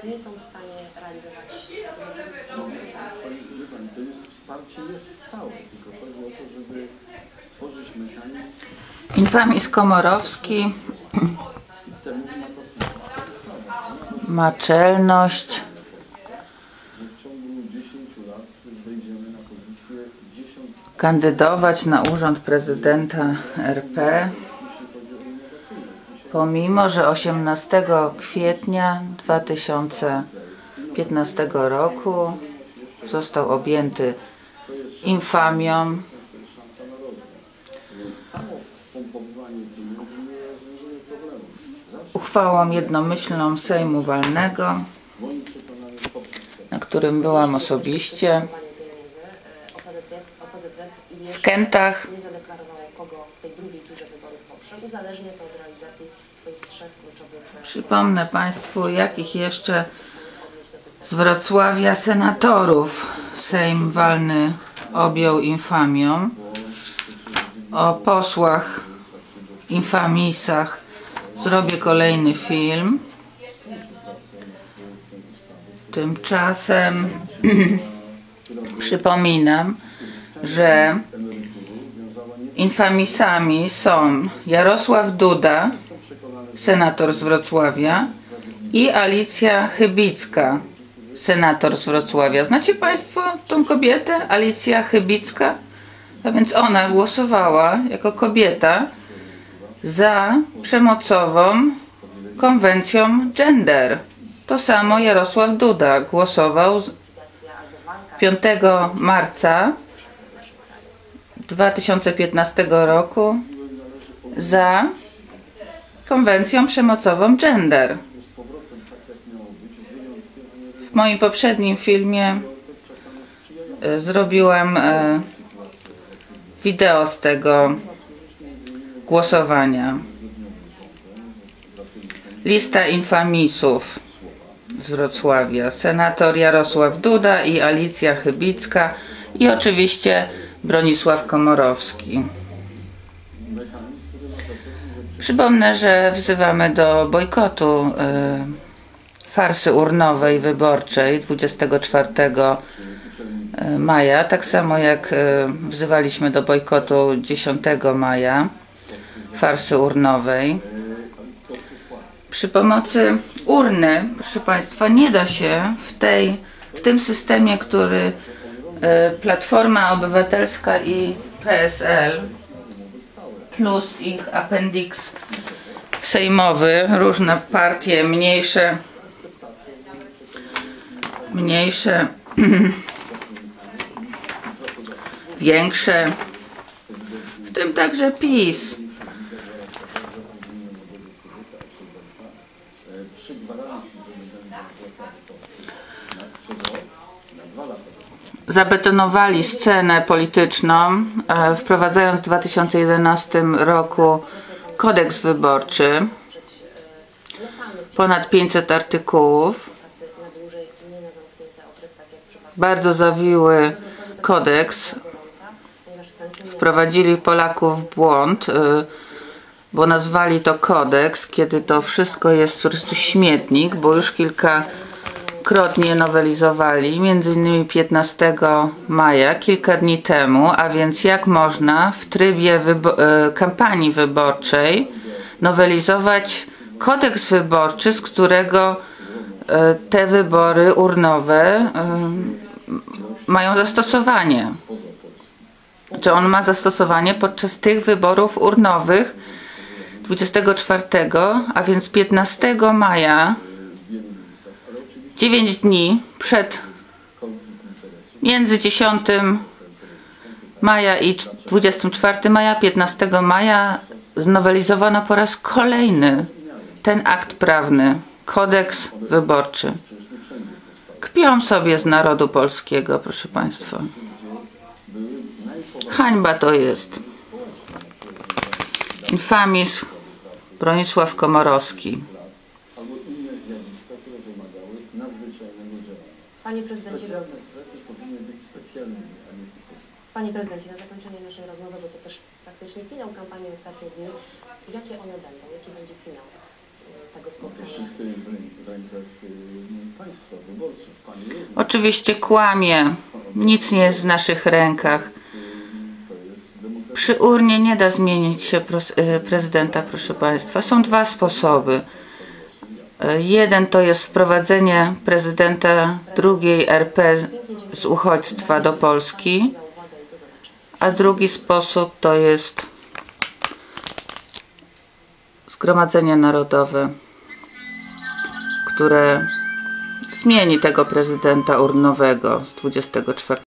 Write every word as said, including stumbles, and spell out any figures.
nie są w stanie realizować tego. To jest wsparcie jest stałe, tylko chodzi o to, żeby stworzyć mechanizm. Infamis Komorowski ma czelność kandydować na urząd prezydenta R P, pomimo że osiemnastego kwietnia dwa tysiące piętnastego roku został objęty infamią. Uchwałą jednomyślną Sejmu Walnego, na którym byłam osobiście, w Kętach. Przypomnę Państwu, jakich jeszcze z Wrocławia senatorów Sejm Walny objął infamią. O posłach infamisach zrobię kolejny film. Tymczasem przypominam, że infamisami są Jarosław Duda, senator z Wrocławia, i Alicja Chybicka, senator z Wrocławia. Znacie Państwo tą kobietę? Alicja Chybicka? A więc ona głosowała jako kobieta za przemocową konwencją gender. To samo Jarosław Duda głosował piątego marca dwa tysiące piętnastego roku za konwencją przemocową gender. W moim poprzednim filmie y, zrobiłam y, wideo z tego głosowania. Lista infamisów z Wrocławia. Senator Jarosław Duda i Alicja Chybicka i oczywiście Bronisław Komorowski. Przypomnę, że wzywamy do bojkotu y, farsy urnowej wyborczej dwudziestego czwartego maja, tak samo jak y, wzywaliśmy do bojkotu dziesiątego maja farsy urnowej. Przy pomocy urny, proszę Państwa, nie da się w, tej, w tym systemie, który y, Platforma Obywatelska i P S L plus ich appendix sejmowy, różne partie mniejsze, mniejsze, większe, w tym także PiS. Zabetonowali scenę polityczną, e, wprowadzając w dwa tysiące jedenastym roku kodeks wyborczy, ponad pięćset artykułów, bardzo zawiły kodeks, wprowadzili Polaków w błąd, e, bo nazwali to kodeks, kiedy to wszystko jest po prostu śmietnik, bo już kilka krotnie nowelizowali, między innymi piętnastego maja, kilka dni temu, a więc jak można w trybie wybo kampanii wyborczej nowelizować kodeks wyborczy, z którego te wybory urnowe mają zastosowanie. Czy on ma zastosowanie podczas tych wyborów urnowych dwudziestego czwartego, a więc piętnastego maja, dziewięć dni przed, między dziesiątego maja i dwudziestego czwartego maja, piętnastego maja znowelizowano po raz kolejny ten akt prawny, kodeks wyborczy. Kpią sobie z narodu polskiego, proszę Państwa. Hańba to jest. Infamis Bronisław Komorowski. Panie prezydencie, Panie prezydencie, na zakończenie naszej rozmowy, bo to też praktycznie finał kampanii ostatnich dni, jakie one będą, jaki będzie finał tego To spotkania. wszystko jest w rę- w rękach y, państwa, wyborców. Pani również. Oczywiście kłamie. Nic nie jest w naszych rękach. Y, To jest demokracja. Przy urnie nie da zmienić się pros- e, prezydenta, proszę Państwa. Są dwa sposoby. E, Jeden to jest wprowadzenie prezydenta drugiej R P z uchodźstwa do Polski, a drugi sposób to jest Zgromadzenie Narodowe, które zmieni tego prezydenta urnowego z dwudziestego czwartego.